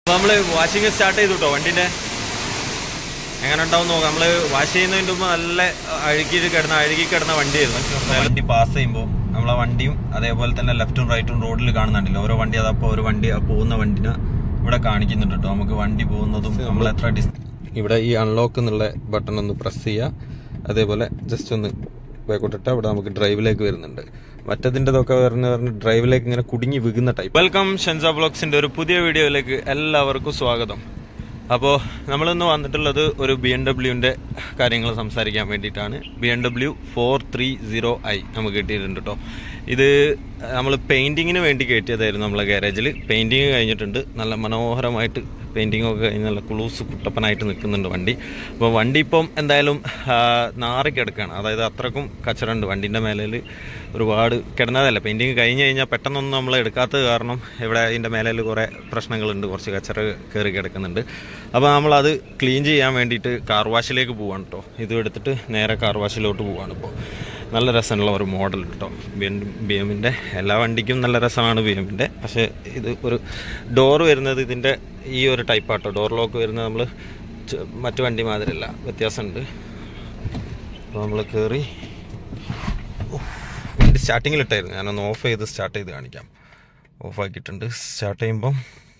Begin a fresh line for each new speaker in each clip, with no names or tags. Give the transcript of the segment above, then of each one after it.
നമ്മൾ washing start ചെയ്തു കേട്ടോ. വണ്ടിൻ്റെ എങ്ങനെ ഉണ്ടാവും നോക്കാം. നമ്മൾ വാഷ് ചെയ്യുന്നതിൻ്റെ മുമ്പ് നല്ല അഴുകി കിടന്ന വണ്ടിയായിരുന്നു. വണ്ടി പാസ് ചെയ്യുമ്പോൾ നമ്മളെ വണ്ടിയും അതേപോലെ തന്നെ ലെഫ്റ്റും റൈറ്റും റോഡിൽ കാണുന്നുണ്ടല്ലോ. ഓരോ വണ്ടി അതപ്പോൾ ഒരു വണ്ടി പോകുന്ന വണ്ടിനെ ഇവിടെ കാണിക്കുന്നുണ്ട് കേട്ടോ. നമുക്ക് വണ്ടി പോകുന്നതും നമ്മൾ എത്ര ഇവിടെ ഈ അൺലോക്ക് എന്നുള്ള ബട്ടൺ ഒന്ന് പ്രസ് ചെയ്യുക. അതേപോലെ ജസ്റ്റ് ഒന്ന് ബാക്കോട്ടിട്ട് അവിടെ നമുക്ക് ഡ്രൈവിലേക്ക് വരുന്നുണ്ട്. മറ്റതിൻ്റെതൊക്കെ പറഞ്ഞ് ഡ്രൈവിലേക്ക് ഇങ്ങനെ കുടുങ്ങി വീകുന്ന ടൈപ്പ്. വെൽക്കം ഷെൻസ വ്ളോഗ്സിൻ്റെ ഒരു പുതിയ വീഡിയോയിലേക്ക് എല്ലാവർക്കും സ്വാഗതം. അപ്പോൾ നമ്മളിന്ന് വന്നിട്ടുള്ളത് ഒരു BMW കാര്യങ്ങൾ സംസാരിക്കാൻ വേണ്ടിയിട്ടാണ്. BMW 430i നമുക്ക് കിട്ടിയിട്ടുണ്ട് കേട്ടോ. ഇത് നമ്മൾ പെയിൻറ്റിങ്ങിന് വേണ്ടി കയറ്റിയതായിരുന്നു നമ്മളെ ഗാരേജിൽ. പെയിൻറ്റിങ് കഴിഞ്ഞിട്ടുണ്ട്. നല്ല മനോഹരമായിട്ട് പെയിൻറ്റിങ് ഒക്കെ കഴിഞ്ഞ് നല്ല കുളൂസ് കുട്ടപ്പനായിട്ട് നിൽക്കുന്നുണ്ട് വണ്ടി. അപ്പോൾ വണ്ടി ഇപ്പം എന്തായാലും നാറിക്കിടക്കുകയാണ്. അതായത് അത്രക്കും കച്ചറുണ്ട് വണ്ടീൻ്റെ മേലേൽ. ഒരുപാട് കിടന്നതല്ല, പെയിൻറ്റിങ് കഴിഞ്ഞ് കഴിഞ്ഞാൽ പെട്ടെന്നൊന്നും നമ്മൾ എടുക്കാത്തത് കാരണം ഇവിടെ അതിൻ്റെ മേലേൽ കുറേ പ്രശ്നങ്ങളുണ്ട്, കുറച്ച് കച്ചറ കയറി കിടക്കുന്നുണ്ട്. അപ്പോൾ നമ്മളത് ക്ലീൻ ചെയ്യാൻ വേണ്ടിയിട്ട് കാർ വാഷിലേക്ക് പോവാണ് കേട്ടോ. ഇതും എടുത്തിട്ട് നേരെ കാർ വാഷിലോട്ട് പോവാണ്. ഇപ്പോൾ നല്ല രസമുള്ള ഒരു മോഡൽ കേട്ടോ. BMൻ്റെ എല്ലാ വണ്ടിക്കും നല്ല രസമാണ് BMൻ്റെ. പക്ഷേ ഇത് ഒരു ഡോർ വരുന്നത് ഇതിൻ്റെ ഈ ഒരു ടൈപ്പാട്ടോ. ഡോർ ലോക്ക് വരുന്നത് നമ്മൾ മറ്റു വണ്ടി മാതിരിയല്ല, വ്യത്യാസമുണ്ട്. അപ്പോൾ നമ്മൾ കയറി വണ്ടി സ്റ്റാർട്ടിങ്ങിലിട്ടായിരുന്നു. ഞാനൊന്ന് ഓഫ് ചെയ്ത് സ്റ്റാർട്ട് ചെയ്ത് കാണിക്കാം. ഓഫാക്കിയിട്ടുണ്ട്. സ്റ്റാർട്ട് ചെയ്യുമ്പം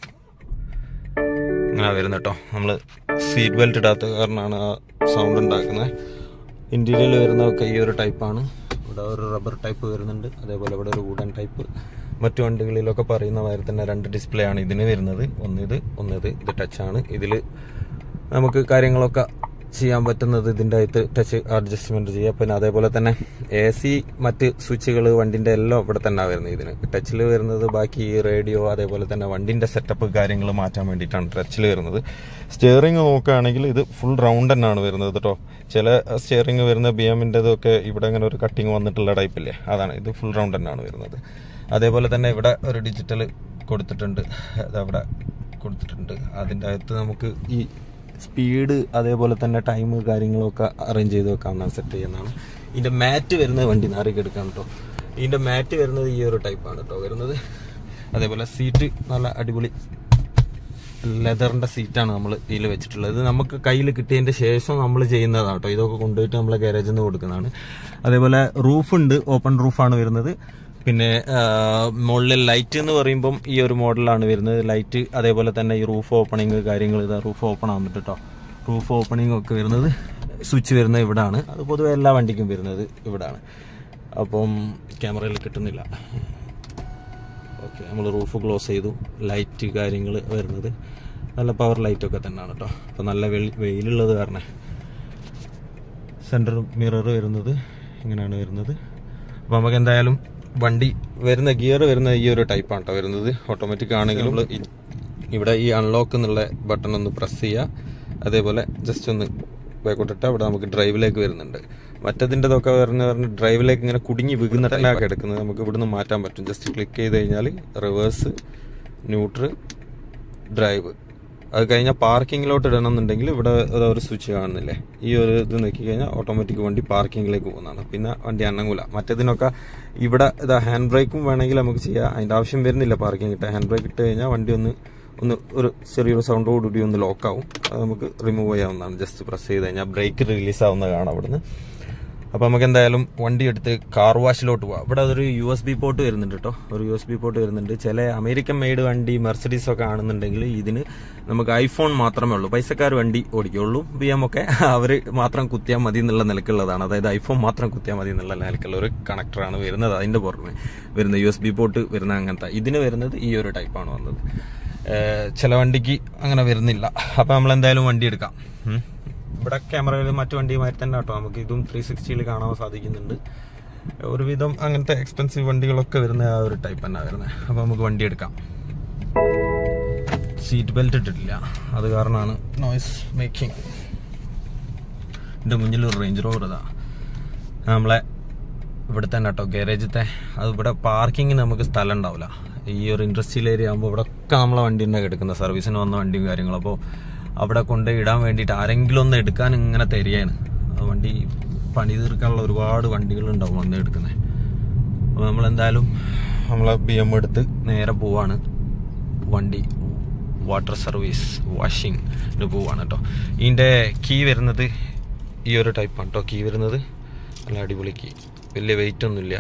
ഇങ്ങനെ വരുന്നത് കേട്ടോ. നമ്മൾ സീറ്റ് ബെൽറ്റ് ഇടാത്ത കാരണമാണ് ആ സൗണ്ട് ഉണ്ടാക്കുന്നത്. ഇൻറ്റീരിയൽ വരുന്നതൊക്കെ ഈ ഒരു ടൈപ്പാണ്. ഇവിടെ ഒരു റബ്ബർ ടൈപ്പ് വരുന്നുണ്ട്, അതേപോലെ ഇവിടെ ഒരു വുഡൻ ടൈപ്പ്. മറ്റു വണ്ടികളിലൊക്കെ പറയുന്ന മാതിരി തന്നെ 2 ഡിസ്പ്ലേ ആണ് ഇതിന് വരുന്നത്. ഒന്നിത് ഇത് ടച്ചാണ്. ഇതിൽ നമുക്ക് കാര്യങ്ങളൊക്കെ ചെയ്യാൻ പറ്റുന്നത് ഇതിൻ്റെ അകത്ത് ടച്ച് അഡ്ജസ്റ്റ്മെൻറ്റ് ചെയ്യാം. പിന്നെ അതേപോലെ തന്നെ AC മറ്റ് സ്വിച്ചുകൾ വണ്ടിൻ്റെ എല്ലാം ഇവിടെ തന്നെ വരുന്നത്. ഇതിന് ടച്ചിൽ വരുന്നത് ബാക്കി റേഡിയോ അതേപോലെ തന്നെ വണ്ടിൻ്റെ സെറ്റപ്പ് കാര്യങ്ങൾ മാറ്റാൻ വേണ്ടിയിട്ടാണ് ടച്ചിൽ വരുന്നത്. സ്റ്റിയറിംഗ് നോക്കുകയാണെങ്കിൽ ഇത് ഫുൾ റൗണ്ട് തന്നെയാണ് വരുന്നത് കേട്ടോ. ചില സ്റ്റിയറിംഗ് വരുന്ന BMൻ്റെതൊക്കെ ഇവിടെ ഇങ്ങനെ ഒരു കട്ടിങ് വന്നിട്ടുള്ള ടൈപ്പില്ലേ, അതാണ്. ഇത് ഫുൾ റൗണ്ട് തന്നെയാണ് വരുന്നത്. അതേപോലെ തന്നെ ഇവിടെ ഒരു ഡിജിറ്റൽ കൊടുത്തിട്ടുണ്ട്, അതവിടെ കൊടുത്തിട്ടുണ്ട്. അതിൻ്റെ അകത്ത് നമുക്ക് ഈ സ്പീഡ് അതേപോലെ തന്നെ ടൈം കാര്യങ്ങളൊക്കെ അറേഞ്ച് ചെയ്ത് വെക്കാവുന്നതാണ്, സെറ്റ് ചെയ്യുന്നതാണ്. ഇതിൻ്റെ മാറ്റ് വരുന്നത് വണ്ടി നാറിക്കെടുക്കാം കേട്ടോ. ഇതിൻ്റെ മാറ്റ് വരുന്നത് ഈ ഒരു ടൈപ്പാണ് കേട്ടോ വരുന്നത്. അതേപോലെ സീറ്റ് നല്ല അടിപൊളി ലെതറിൻ്റെ സീറ്റാണ് നമ്മൾ ഇതിൽ വെച്ചിട്ടുള്ളത്. ഇത് നമുക്ക് കയ്യിൽ കിട്ടിയതിൻ്റെ ശേഷം നമ്മൾ ചെയ്യുന്നതാണ് കേട്ടോ. ഇതൊക്കെ കൊണ്ടുപോയിട്ട് നമ്മളെ ഗാരേജിൽ നിന്ന് കൊടുക്കുന്നതാണ്. അതേപോലെ റൂഫുണ്ട്, ഓപ്പൺ റൂഫാണ് വരുന്നത്. പിന്നെ മുകളിൽ ലൈറ്റ് എന്ന് പറയുമ്പം ഈ ഒരു മോഡലാണ് വരുന്നത്. ലൈറ്റ് അതേപോലെ തന്നെ ഈ റൂഫ് ഓപ്പണിങ് കാര്യങ്ങൾ, ഇതാ റൂഫ് ഓപ്പൺ ആകുന്നുണ്ട് കേട്ടോ. റൂഫ് ഓപ്പണിംഗ് ഒക്കെ വരുന്നത് സ്വിച്ച് വരുന്നത് ഇവിടാണ്. അത് പൊതുവെ എല്ലാ വണ്ടിക്കും വരുന്നത് ഇവിടാണ്. അപ്പം ക്യാമറയിൽ കിട്ടുന്നില്ല. ഓക്കെ, നമ്മൾ റൂഫ് ക്ലോസ് ചെയ്തു. ലൈറ്റ് കാര്യങ്ങൾ വരുന്നത് നല്ല പവർ ലൈറ്റൊക്കെ തന്നെയാണ് കേട്ടോ. അപ്പോൾ നല്ല വെയിലുള്ളത് കാരണം സെൻറ്റർ മിറർ വരുന്നത് ഇങ്ങനെയാണ് വരുന്നത്. അപ്പോൾ നമുക്ക് എന്തായാലും വണ്ടി വരുന്ന ഗിയർ വരുന്ന ഈ ഒരു ടൈപ്പാണ് കേട്ടോ വരുന്നത്. ഓട്ടോമാറ്റിക് ആണെങ്കിലും ഇവിടെ ഈ അൺലോക്ക് എന്നുള്ള ബട്ടൺ ഒന്ന് പ്രസ് ചെയ്യുക. അതേപോലെ ജസ്റ്റ് ഒന്ന് ബാക്കോട്ടിട്ട് അവിടെ നമുക്ക് ഡ്രൈവിലേക്ക് വരുന്നുണ്ട്. മറ്റതിൻ്റെതൊക്കെ പറഞ്ഞ് ഡ്രൈവിലേക്ക് ഇങ്ങനെ കുടുങ്ങി വീകുന്നതൊക്കെ എടുക്കുന്നത് നമുക്ക് ഇവിടുന്ന് മാറ്റാൻ പറ്റും. ജസ്റ്റ് ക്ലിക്ക് ചെയ്ത് കഴിഞ്ഞാൽ റിവേഴ്സ്, ന്യൂട്രൽ, ഡ്രൈവ്. അത് കഴിഞ്ഞാൽ പാർക്കിങ്ങിലോട്ട് ഇടണമെന്നുണ്ടെങ്കിൽ ഇവിടെ ഒരു സ്വിച്ച് കാണുന്നില്ലേ, ഈ ഒരു ഇത് നോക്കി കഴിഞ്ഞാൽ ഓട്ടോമാറ്റിക് വണ്ടി പാർക്കിങ്ങിലേക്ക് പോകുന്നതാണ്. പിന്നെ വണ്ടി അനങ്ങൂല. മറ്റേതിനൊക്കെ ഇവിടെ ഇതാ ഹാൻഡ് ബ്രേക്കും വേണമെങ്കിൽ നമുക്ക് ചെയ്യാം. അതിൻ്റെ ആവശ്യം വരുന്നില്ല പാർക്കിംഗ് ഇട്ട്. ഹാൻഡ് ബ്രേക്ക് ഇട്ട് കഴിഞ്ഞാൽ വണ്ടി ഒന്ന് ഒരു ചെറിയൊരു സൗണ്ടോടുകൂടി ഒന്ന് ലോക്കാവും. അത് നമുക്ക് റിമൂവ് ചെയ്യാവുന്നതാണ്. ജസ്റ്റ് പ്രസ് ചെയ്ത് കഴിഞ്ഞാൽ ബ്രേക്ക് റിലീസ് ആവുന്ന കാണാം അവിടുന്ന്. അപ്പോൾ നമുക്ക് എന്തായാലും വണ്ടി എടുത്ത് കാർ വാഷിലോട്ട് പോകാം. ഇവിടെ അതൊരു USB പോർട്ട് വരുന്നുണ്ട് കേട്ടോ. ഒരു USB പോർട്ട് വരുന്നുണ്ട്. ചില അമേരിക്കൻ മെയ്ഡ് വണ്ടി മെർസിഡീസ് ഒക്കെ ആണെന്നുണ്ടെങ്കിൽ ഇതിന് നമുക്ക് iPhone മാത്രമേ ഉള്ളൂ. പൈസക്കാർ വണ്ടി ഓടിക്കുള്ളൂ. BM ഒക്കെ അവർ മാത്രം കുത്തിയാൽ മതി എന്നുള്ള നിലക്കുള്ളതാണ്. അതായത് iPhone മാത്രം കുത്തിയാൽ മതി എന്നുള്ള നിലക്കുള്ള ഒരു കണക്ടറാണ് വരുന്നത്. അതിൻ്റെ പുറമെ വരുന്ന USB പോർട്ട് വരുന്ന അങ്ങനത്തെ. ഇതിന് വരുന്നത് ഈ ഒരു ടൈപ്പാണ് വന്നത്. ചില വണ്ടിക്ക് അങ്ങനെ വരുന്നില്ല. അപ്പോൾ നമ്മൾ എന്തായാലും വണ്ടി എടുക്കാം. ഇവിടെ ക്യാമറയിൽ മറ്റു വണ്ടിയുമായി തന്നെ കേട്ടോ. നമുക്ക് ഇതും 360 കാണാൻ സാധിക്കുന്നുണ്ട്. ഒരുവിധം അങ്ങനത്തെ എക്സ്പെൻസീവ് വണ്ടികളൊക്കെ വരുന്ന ആ ഒരു ടൈപ്പ് തന്നെ വരുന്നത്. അപ്പോൾ നമുക്ക് വണ്ടി എടുക്കാം. സീറ്റ് ബെൽറ്റ് ഇട്ടിട്ടില്ല, അത് കാരണമാണ് നോയ്സ് മേക്കിംഗ്. എൻ്റെ മുന്നിലൊരു റേഞ്ച് റോവർ ഇതാ നമ്മളെ ഇവിടെ തന്നെ കേട്ടോ ഗാരേജത്തെ. അത് ഇവിടെ പാർക്കിങ്ങിന് നമുക്ക് സ്ഥലം ഉണ്ടാവില്ല. ഈ ഒരു ഇൻഡസ്ട്രിയൽ ഏരിയ ആകുമ്പോൾ ഇവിടെ ഒക്കെ നമ്മളെ വണ്ടി ഉണ്ടാക്കി എടുക്കുന്നത്, സർവീസിന് വന്ന വണ്ടിയും കാര്യങ്ങളും. അപ്പോൾ അവിടെ കൊണ്ട് ഇടാൻ വേണ്ടിയിട്ട് ആരെങ്കിലും ഒന്ന് എടുക്കാൻ ഇങ്ങനെ തരികയാണ്. വണ്ടി പണി തീർക്കാനുള്ള ഒരുപാട് വണ്ടികളുണ്ടാവും വന്ന് എടുക്കുന്നത്. അപ്പോൾ നമ്മളെന്തായാലും നമ്മളെ BM എടുത്ത് നേരെ പോവാണ്. വണ്ടി വാട്ടർ സർവീസ് വാഷിങ്ങിന് പോവാണ് കേട്ടോ. ഇതിൻ്റെ കീ വരുന്നത് ഈ ഒരു ടൈപ്പാണ് കേട്ടോ. കീ വരുന്നത് നല്ല അടിപൊളി കീ, വലിയ വെയിറ്റ് ഒന്നുമില്ല.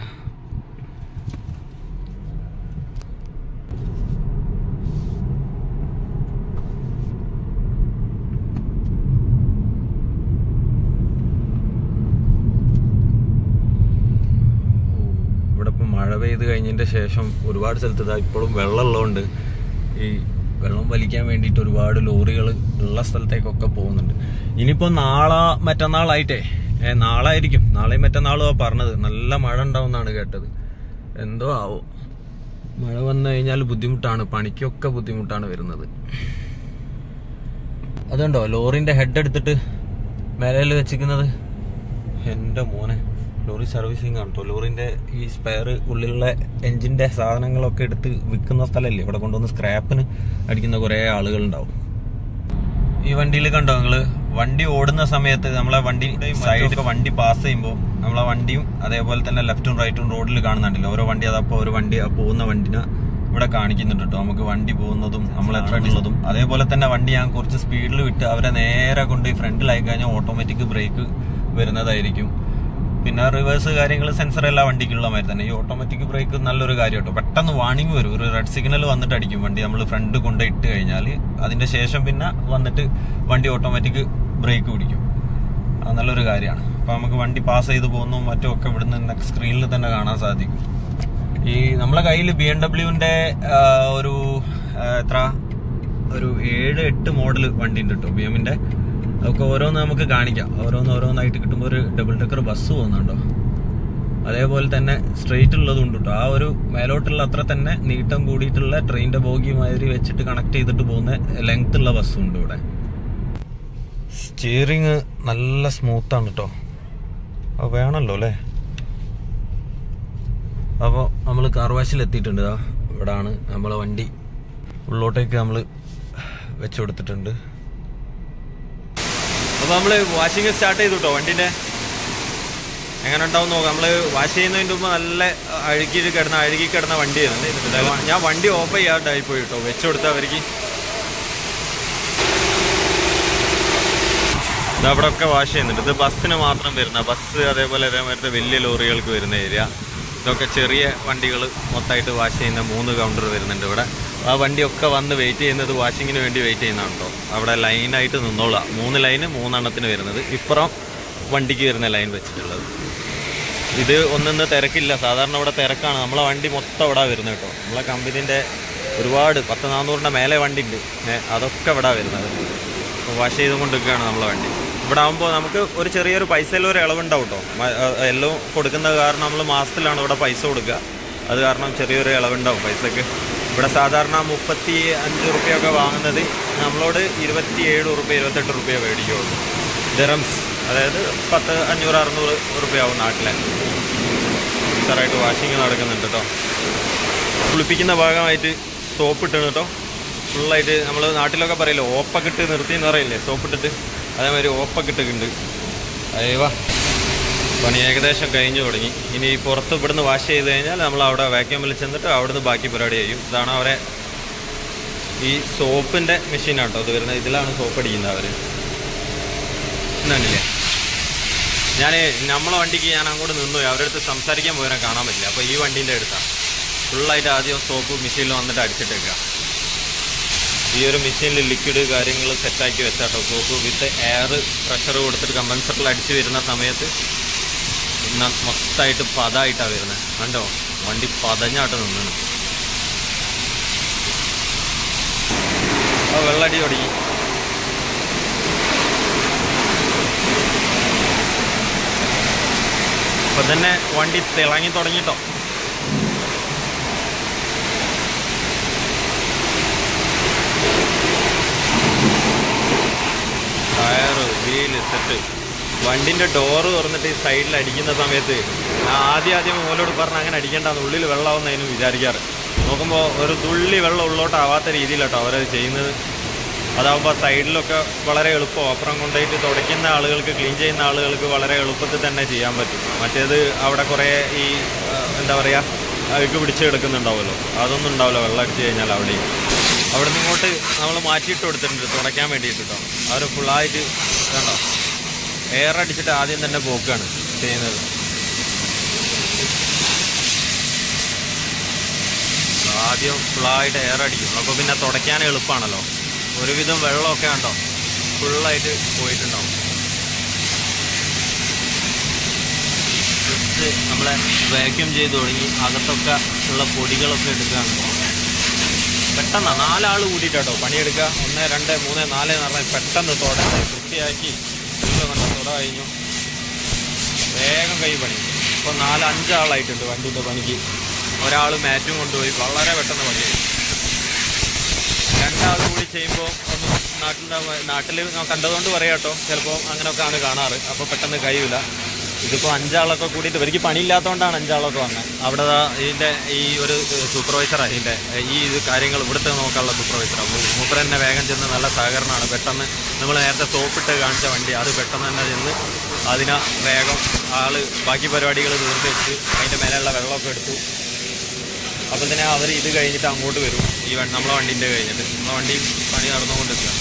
ഇവിടെ ഇപ്പം മഴ പെയ്ത് കഴിഞ്ഞതിൻ്റെ ശേഷം ഒരുപാട് സ്ഥലത്ത് ഇതാ ഇപ്പോഴും വെള്ളമുള്ളതുകൊണ്ട് ഈ വെള്ളം വലിക്കാൻ വേണ്ടിയിട്ട് ഒരുപാട് ലോറികൾ ഉള്ള സ്ഥലത്തേക്കൊക്കെ പോകുന്നുണ്ട്. ഇനിയിപ്പോൾ മറ്റന്നാളായിട്ടേ നാളായിരിക്കും, നാളെയും മറ്റന്നാളും പറഞ്ഞത് നല്ല മഴ ഉണ്ടാവുമെന്നാണ് കേട്ടത്. എന്തോ ആവോ, മഴ വന്നു കഴിഞ്ഞാൽ ബുദ്ധിമുട്ടാണ്, പണിക്കൊക്കെ ബുദ്ധിമുട്ടാണ് വരുന്നത്. അതുണ്ടോ ലോറിന്റെ ഹെഡ് എടുത്തിട്ട് മേലയിൽ വെച്ചിരിക്കുന്നത്, എൻ്റെ മോനെ ലോറി സർവീസിങ് ആണ് കേട്ടോ. ലോറിന്റെ ഈ സ്പെയർ ഉള്ളിലുള്ള എഞ്ചിന്റെ സാധനങ്ങളൊക്കെ എടുത്ത് വിൽക്കുന്ന സ്ഥലമല്ലേ, ഇവിടെ കൊണ്ടുവന്ന് സ്ക്രാപ്പിന് അടിക്കുന്ന കുറേ ആളുകളുണ്ടാവും. ഈ വണ്ടിയിൽ കണ്ടോ നിങ്ങള്, വണ്ടി ഓടുന്ന സമയത്ത് നമ്മളെ വണ്ടി സൈഡൊക്കെ വണ്ടി പാസ് ചെയ്യുമ്പോൾ നമ്മളെ വണ്ടിയും അതേപോലെ തന്നെ ലെഫ്റ്റും റൈറ്റും റോഡിൽ കാണുന്നുണ്ടല്ലോ ഓരോ വണ്ടി. അതപ്പോൾ ഒരു വണ്ടി പോകുന്ന വണ്ടിനെ ഇവിടെ കാണിക്കുന്നുണ്ട് കേട്ടോ, നമുക്ക് വണ്ടി പോകുന്നതും നമ്മൾ എത്ര ഉള്ളതും. അതേപോലെ തന്നെ വണ്ടി ഞാൻ കുറച്ച് സ്പീഡിൽ വിട്ട് അവരെ നേരെ കൊണ്ട് ഫ്രണ്ടിലായി കഴിഞ്ഞാൽ ഓട്ടോമാറ്റിക് ബ്രേക്ക് വരുന്നതായിരിക്കും. പിന്നെ റിവേഴ്സ് കാര്യങ്ങൾ സെൻസർ എല്ലാ വണ്ടിക്കുള്ള മാതിരി തന്നെ ഈ ഓട്ടോമാറ്റിക് ബ്രേക്ക് നല്ലൊരു കാര്യം കേട്ടോ. പെട്ടെന്ന് വാണിംഗ് വരും, ഒരു റെഡ് സിഗ്നൽ വന്നിട്ട് അടിക്കും വണ്ടി നമ്മൾ ഫ്രണ്ട് കൊണ്ട് ഇട്ട് കഴിഞ്ഞാൽ. അതിന്റെ ശേഷം പിന്നെ വന്നിട്ട് വണ്ടി ഓട്ടോമാറ്റിക് ബ്രേക്ക് പിടിക്കും. അത് നല്ലൊരു കാര്യമാണ്. അപ്പൊ നമുക്ക് വണ്ടി പാസ് ചെയ്ത് പോകുന്നു മറ്റും ഒക്കെ ഇവിടുന്ന് സ്ക്രീനിൽ തന്നെ കാണാൻ സാധിക്കും. ഈ നമ്മളെ കയ്യിൽ BMW-ന്റെ ഒരു 7-8 മോഡൽ വണ്ടി ഉണ്ട് കേട്ടോ, BM-ന്റെ. അതൊക്കെ ഓരോന്ന് നമുക്ക് കാണിക്കാം. ഓരോന്നായിട്ട് കിട്ടുമ്പോൾ ഒരു ഡബിൾ ഡെക്കർ ബസ് പോകുന്നുണ്ടോ, അതേപോലെ തന്നെ സ്ട്രെയിറ്റ് ഉള്ളതും ഉണ്ട് കേട്ടോ. ആ ഒരു മേലോട്ടുള്ള അത്ര തന്നെ നീട്ടം കൂടിയിട്ടുള്ള ട്രെയിനിന്റെ ബോഗി മാതിരി വെച്ചിട്ട് കണക്ട് ചെയ്തിട്ട് പോകുന്ന ലെങ്ത് ഉള്ള ബസ്സും ഉണ്ട് ഇവിടെ. സ്റ്റിയറിങ് നല്ല സ്മൂത്താണ് കേട്ടോ, അത് വേണമല്ലോ അല്ലേ. അപ്പോൾ നമ്മൾ കാർ വാഷിൽ എത്തിയിട്ടുണ്ട്. ഇവിടാണ് നമ്മളെ വണ്ടി, ഉള്ളോട്ടേക്ക് നമ്മൾ വെച്ചു കൊടുത്തിട്ടുണ്ട്. അപ്പോൾ നമ്മൾ വാഷിങ് സ്റ്റാർട്ട് ചെയ്തു കേട്ടോ. വണ്ടിൻ്റെ എങ്ങനെ ഉണ്ടാവും നോക്കാം. നമ്മൾ വാഷ് ചെയ്യുന്നതിൻ്റെ മുമ്പ് നല്ല അഴുകി കിടന്ന വണ്ടിയായിരുന്നു. ഞാൻ വണ്ടി ഓഫ് ചെയ്യാണ്ടായി പോയി കേട്ടോ, വെച്ചു കൊടുത്ത അവർക്ക്. ഇതവിടെ ഒക്കെ വാഷ് ചെയ്യുന്നുണ്ട്. ഇത് ബസ്സിന് മാത്രം വരുന്ന ബസ്, അതേപോലെ വലിയ ലോറികൾക്ക് വരുന്ന ഏരിയ. ഇതൊക്കെ ചെറിയ വണ്ടികൾ മൊത്തമായിട്ട് വാഷ് ചെയ്യുന്ന 3 കൗണ്ടർ വരുന്നുണ്ട് ഇവിടെ. ആ വണ്ടിയൊക്കെ വന്ന് വെയിറ്റ് ചെയ്യുന്നത് വാഷിങ്ങിന് വേണ്ടി വെയിറ്റ് ചെയ്യുന്നതാണ് കേട്ടോ. അവിടെ ലൈനായിട്ട് നിന്നോളാം, 3 ലൈന് 3 എണ്ണത്തിന് വരുന്നത്. ഇപ്പുറം വണ്ടിക്ക് വരുന്ന ലൈൻ വെച്ചിട്ടുള്ളത്. ഇത് ഒന്നും തിരക്കില്ല, സാധാരണ ഇവിടെ തിരക്കാണ്. നമ്മളെ വണ്ടി മൊത്തം ഇവിടെ വരുന്നത് കേട്ടോ. നമ്മളെ കമ്പനീൻ്റെ ഒരുപാട് 10-400ൻ്റെ മേലെ വണ്ടി ഉണ്ട്, അതൊക്കെ ഇവിടെ വരുന്നത്. അപ്പോൾ വാഷ് ചെയ്തുകൊണ്ടിരിക്കുകയാണ് നമ്മളെ വണ്ടി. ഇവിടെ ആകുമ്പോൾ നമുക്ക് ഒരു ചെറിയൊരു പൈസയിലൊരു ഇളവുണ്ടാവും കേട്ടോ. എല്ലാം കൊടുക്കുന്നത് കാരണം നമ്മൾ മാസത്തിലാണ് ഇവിടെ പൈസ കൊടുക്കുക. അത് കാരണം ചെറിയൊരു ഇളവുണ്ടാവും പൈസക്ക്. ഇവിടെ സാധാരണ 35 റുപ്യൊക്കെ വാങ്ങുന്നത് നമ്മളോട് 27 റുപ്യ 28 റുപ്യ മേടിക്കുള്ളൂ ദിറംസ്. അതായത് 500-600 റുപ്യാവും നാട്ടിലെ. സാറായിട്ട് വാഷിങ് നടക്കുന്നുണ്ട് കേട്ടോ. കുളിപ്പിക്കുന്ന ഭാഗമായിട്ട് സോപ്പ് ഇട്ടാണ് കേട്ടോ. ഫുള്ളായിട്ട് നമ്മൾ നാട്ടിലൊക്കെ പറയില്ലേ ഓപ്പൊക്കെ ഇട്ട് നിർത്തി എന്ന് പറയില്ലേ, സോപ്പിട്ടിട്ട്. അതേമാതിരി ഓപ്പൊക്കെ ഇട്ടിട്ടുണ്ട്. അയ്യവാ പണി ഏകദേശം കഴിഞ്ഞു തുടങ്ങി. ഇനി പുറത്ത് ഇവിടുന്ന് വാഷ് ചെയ്ത് കഴിഞ്ഞാൽ നമ്മൾ അവിടെ വാക്യൂമിൽ ചെന്നിട്ട് അവിടുന്ന് ബാക്കി പരിപാടി ചെയ്യും. ഇതാണ് അവരെ ഈ സോപ്പിൻ്റെ മെഷീനാണ് കേട്ടോ ഇത് വരുന്നത്. ഇതിലാണ് സോപ്പ് അടിക്കുന്നത് അവർ. എന്നാണില്ലേ, നമ്മളെ വണ്ടിക്ക് ഞാൻ അങ്ങോട്ട് നിന്നു അവരുടെ അടുത്ത് സംസാരിക്കാൻ പോയാൽ കാണാൻ പറ്റില്ല. അപ്പോൾ ഈ വണ്ടീൻ്റെ അടുത്താണ് ഫുള്ളായിട്ട് ആദ്യം സോപ്പ് മെഷീനിൽ വന്നിട്ട് അടിച്ചിട്ടേക്കുക. ഈ ഒരു മെഷീനിൽ ലിക്വിഡ് കാര്യങ്ങൾ സെറ്റാക്കി വെച്ചാട്ടോ. സോപ്പ് വിത്ത് എയർ പ്രഷർ കൊടുത്തിട്ട് കമ്പൻസറിൽ അടിച്ച് വരുന്ന സമയത്ത് മൊത്തമായിട്ട് പതായിട്ടാണ് വരുന്നത്. കണ്ടോ വണ്ടി പതഞ്ഞാട്ട് നിന്നാണ്. അപ്പോൾ വെള്ളടി തുടങ്ങി. അപ്പം തന്നെ വണ്ടി തിളങ്ങി തുടങ്ങിട്ടോ. Tyre wheel set. വണ്ടിൻ്റെ ഡോറ് തുറന്നിട്ട് ഈ സൈഡിൽ അടിക്കുന്ന സമയത്ത് ഞാൻ ആദ്യം മോലോട് പറഞ്ഞ് അങ്ങനെ അടിക്കേണ്ടെന്ന്, ഉള്ളിൽ വെള്ളമാവുന്നതിനും വിചാരിക്കാറ്. നോക്കുമ്പോൾ ഒരു തുള്ളി വെള്ളം ഉള്ളോട്ടാവാത്ത രീതിയിലാട്ടോ അവരത് ചെയ്യുന്നത്. അതാവുമ്പോൾ സൈഡിലൊക്കെ വളരെ എളുപ്പം അപ്പുറം കൊണ്ടുപോയിട്ട് തുടയ്ക്കുന്ന ആളുകൾക്ക്, ക്ലീൻ ചെയ്യുന്ന ആളുകൾക്ക് വളരെ എളുപ്പത്തിൽ തന്നെ ചെയ്യാൻ പറ്റും. മറ്റേത് അവിടെ കുറേ ഈ എന്താ പറയുക അഴുക്ക് പിടിച്ച് കിടക്കുന്നുണ്ടാവുമല്ലോ, അതൊന്നും ഉണ്ടാവില്ല വെള്ളം അടിച്ച് കഴിഞ്ഞാൽ അവിടെയും. അവിടെ നിന്ന് ഇങ്ങോട്ട് നമ്മൾ മാറ്റിയിട്ട് കൊടുത്തിട്ടുണ്ട് തുടയ്ക്കാൻ വേണ്ടിയിട്ട് കേട്ടോ. അവർ ഫുള്ളായിട്ട് കണ്ടോ എയർ അടിച്ചിട്ട് ആദ്യം തന്നെ പോക്കാണ് ചെയ്യുന്നത്. ആദ്യം ഫുള്ളായിട്ട് എയർ അടിക്കും, അപ്പോൾ പിന്നെ തുടയ്ക്കാൻ എളുപ്പമാണല്ലോ. ഒരുവിധം വെള്ളമൊക്കെ ഉണ്ടോ ഫുള്ളായിട്ട് പോയിട്ടുണ്ടാവും. ജസ്റ്റ് നമ്മളെ വാക്യൂം ചെയ്ത് തുടങ്ങി അകത്തൊക്കെ ഉള്ള പൊടികളൊക്കെ എടുക്കുകയാണ്. പെട്ടെന്ന് 4 ആൾ കൂടിയിട്ടോ പണിയെടുക്കുക. 1 2 3 4 എന്ന് പറഞ്ഞാൽ പെട്ടെന്ന് തുടങ്ങി വൃത്തിയാക്കി തുട കഴിഞ്ഞു വേഗം കൈ പണി. ഇപ്പോൾ 4-5 ആളായിട്ടുണ്ട് വണ്ടീൻ്റെ പണിക്ക്. ഒരാൾ മാറ്റും കൊണ്ടുപോയി വളരെ പെട്ടെന്ന് പണി. 2 ആൾ കൂടി ചെയ്യുമ്പോൾ ഒന്ന് നാട്ടിൽ കണ്ടതുകൊണ്ട് പറയാം കേട്ടോ, ചിലപ്പോൾ അങ്ങനെയൊക്കെയാണ് കാണാറ്. അപ്പോൾ പെട്ടെന്ന് കഴിയില്ല. ഇതിപ്പോൾ 5 ആളൊക്കെ കൂടിയിട്ട് ഇവർക്ക് പണിയില്ലാത്തതുകൊണ്ടാണ് 5 ആളൊക്കെ വന്നത്. അവിടെ ഇതിൻ്റെ ഈ ഒരു സൂപ്പർവൈസറാണ് ഇതിൻ്റെ ഇത് കാര്യങ്ങൾ ഇവിടുത്തെ നോക്കാനുള്ള സൂപ്പർവൈസറാണ്. മൂപ്പർ തന്നെ വേഗം ചെന്ന് നല്ല സഹകരണമാണ്. പെട്ടെന്ന് നമ്മൾ നേരത്തെ സോപ്പിട്ട് കാണിച്ച വണ്ടി അത് പെട്ടെന്ന് തന്നെ ചെന്ന് അതിനെ വേഗം ആൾ ബാക്കി പരിപാടികൾ തീർത്ത് വെച്ച് അതിൻ്റെ മേലെയുള്ള വെള്ളമൊക്കെ എടുത്തു. അപ്പോൾ തന്നെ അവർ ഇത് കഴിഞ്ഞിട്ട് അങ്ങോട്ട് വരും. ഈ നമ്മളെ വണ്ടീൻ്റെ കഴിഞ്ഞിട്ട് നമ്മളെ വണ്ടി പണി നടന്നുകൊണ്ടിരിക്കുക.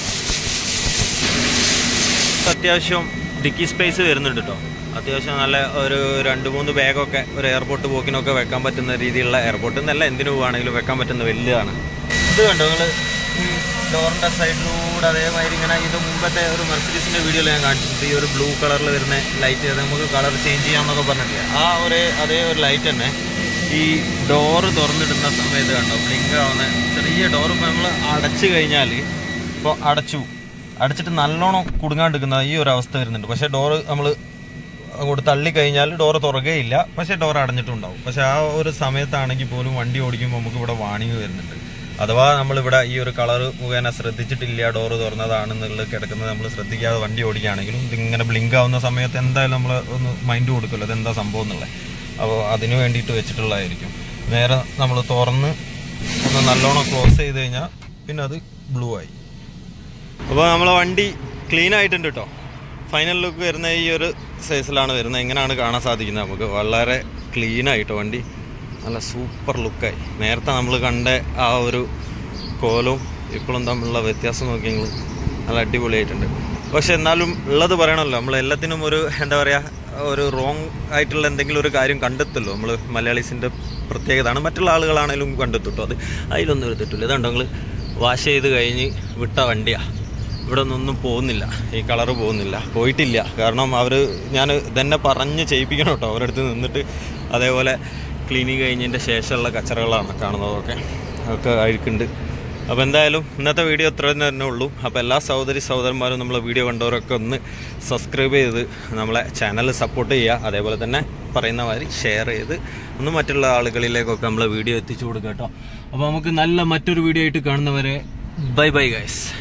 അത്യാവശ്യം ഡിക്കി സ്പേസ് വരുന്നുണ്ട് കേട്ടോ. അത്യാവശ്യം നല്ല ഒരു 2-3 ബാഗൊക്കെ ഒരു എയർപോർട്ട് പോക്കിനൊക്കെ വെക്കാൻ പറ്റുന്ന രീതിയിലുള്ള, എയർപോർട്ടിൽ നിന്നല്ല എന്തിനു പോവുകയാണെങ്കിലും വെക്കാൻ പറ്റുന്ന വലുതാണ്. ഇത് കണ്ടോ നിങ്ങൾ ഡോറിൻ്റെ സൈഡിലൂടെ അതേമാതിരി ഇങ്ങനെ ഇത് മുമ്പത്തെ ഒരു മെർസിഡീസിൻ്റെ വീഡിയോയിൽ ഞാൻ കാണിച്ചിട്ടുണ്ട്. ഈ ഒരു ബ്ലൂ കളറിൽ വരുന്ന ലൈറ്റ് നമുക്ക് കളർ ചേഞ്ച് ചെയ്യാമെന്നൊക്കെ പറഞ്ഞിട്ടില്ല. ആ അതേ ഒരു ലൈറ്റ് തന്നെ ഈ ഡോറ് തുറന്നിടുന്ന സമയത്ത് കണ്ടോ ബ്ലിങ്ക് ആവുന്ന ചെറിയ ഡോറ്. ഇപ്പോൾ നമ്മൾ അടച്ചു കഴിഞ്ഞാൽ ഇപ്പോൾ അടച്ചിട്ട് നല്ലോണം കുടുങ്ങാണ്ടിരിക്കുന്ന ഈ ഒരു അവസ്ഥ വരുന്നുണ്ട്. പക്ഷേ ഡോറ് നമ്മൾ അങ്ങോട്ട് തള്ളിക്കഴിഞ്ഞാൽ ഡോറ് തുറക്കുകയില്ല, പക്ഷേ ഡോർ അടഞ്ഞിട്ടുണ്ടാവും. പക്ഷേ ആ ഒരു സമയത്താണെങ്കിൽ പോലും വണ്ടി ഓടിക്കുമ്പോൾ നമുക്ക് ഇവിടെ വാണിംഗ് വരുന്നുണ്ട്. അഥവാ നമ്മളിവിടെ ഈ ഒരു കളർ മുഖേന ശ്രദ്ധിച്ചിട്ടില്ല ഡോറ് തുറന്നതാണെന്നുള്ളത് കിടക്കുന്നത് നമ്മൾ ശ്രദ്ധിക്കാതെ വണ്ടി ഓടിക്കുകയാണെങ്കിലും ഇതിങ്ങനെ ബ്ലിങ്ക് ആവുന്ന സമയത്ത് എന്തായാലും നമ്മൾ ഒന്ന് മൈൻഡ് കൊടുക്കുമല്ലോ അതെന്താ സംഭവം എന്നുള്ളത്. അപ്പോൾ അതിന് വേണ്ടിയിട്ട് വെച്ചിട്ടുള്ളതായിരിക്കും. നേരെ നമ്മൾ തുറന്ന് ഒന്ന് നല്ലോണം ക്ലോസ് ചെയ്ത് കഴിഞ്ഞാൽ പിന്നെ അത് ബ്ലൂ ആയി. അപ്പോൾ നമ്മളെ വണ്ടി ക്ലീൻ ആയിട്ടുണ്ട് കേട്ടോ. ഫൈനൽ ലുക്ക് വരുന്ന ഈ ഒരു സൈസിലാണ് വരുന്നത്. എങ്ങനെയാണ് കാണാൻ സാധിക്കുന്നത് നമുക്ക്. വളരെ ക്ലീനായിട്ടോ വണ്ടി നല്ല സൂപ്പർ ലുക്കായി. നേരത്തെ നമ്മൾ കണ്ട ആ ഒരു കോലവും ഇപ്പോഴും തമ്മിലുള്ള വ്യത്യാസം നോക്കിയെങ്കിൽ നല്ല അടിപൊളിയായിട്ടുണ്ട്. പക്ഷെ എന്നാലും ഉള്ളത് പറയണമല്ലോ, നമ്മൾ എല്ലാത്തിനും ഒരു എന്താ പറയുക ഒരു റോങ് ആയിട്ടുള്ള എന്തെങ്കിലും ഒരു കാര്യം കണ്ടെത്തുമല്ലോ. നമ്മൾ മലയാളീസിൻ്റെ പ്രത്യേകതയാണ്. മറ്റുള്ള ആളുകളാണെങ്കിലും കണ്ടെത്തുട്ടോ, അത് അതിലൊന്നും ഒരു തെറ്റില്ല. ഇതുണ്ടോ നിങ്ങൾ വാഷ് ചെയ്ത് കഴിഞ്ഞ് വിട്ട വണ്ടിയാണ്. ഇവിടെ നിന്നൊന്നും പോകുന്നില്ല, ഈ കളറ് പോയിട്ടില്ല. കാരണം ഞാൻ തന്നെ പറഞ്ഞ് ചെയ്യിപ്പിക്കണം കേട്ടോ അവരുടെ അടുത്ത് നിന്നിട്ട്. അതേപോലെ ക്ലീനിങ് കഴിഞ്ഞതിൻ്റെ ശേഷമുള്ള കച്ചറകളാണ് കാണുന്നതൊക്കെ, അതൊക്കെ അഴുക്കുണ്ട്. അപ്പോൾ എന്തായാലും ഇന്നത്തെ വീഡിയോ ഇത്ര തന്നെ ഉള്ളൂ. അപ്പോൾ എല്ലാ സഹോദരന്മാരും നമ്മളെ വീഡിയോ കണ്ടവരൊക്കെ ഒന്ന് സബ്സ്ക്രൈബ് ചെയ്ത് നമ്മളെ ചാനൽ സപ്പോർട്ട് ചെയ്യുക. അതേപോലെ തന്നെ പറയുന്ന മാതിരി ഷെയർ ചെയ്ത് ഒന്ന് മറ്റുള്ള ആളുകളിലേക്കൊക്കെ നമ്മളെ വീഡിയോ എത്തിച്ചു കൊടുക്കുക കേട്ടോ. അപ്പോൾ നമുക്ക് നല്ല മറ്റൊരു വീഡിയോ ആയിട്ട് കാണുന്നവരെ ബൈ ഗൈസ്.